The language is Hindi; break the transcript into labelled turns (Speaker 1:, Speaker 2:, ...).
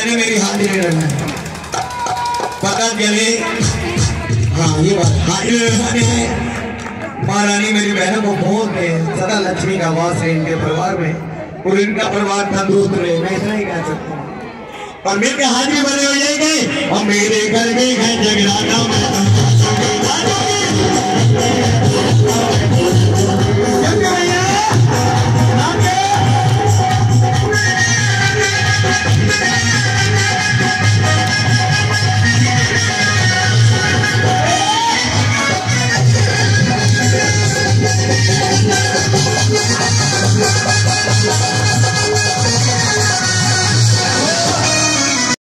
Speaker 1: मैंने मेरी हाजिरी रहना है। पता चले हाँ ये बात हाजिरी रहने है। महारानी मेरी बहनों को बहुत है, सदा लक्ष्मी का वास है इनके परिवार में और इनका परिवार तंदुरुस्त रहे, मैं इतना ही कह सकता हूँ। और मिलकर हाजिरी बने हो जाएंगे और मेरे घर में है जगराता।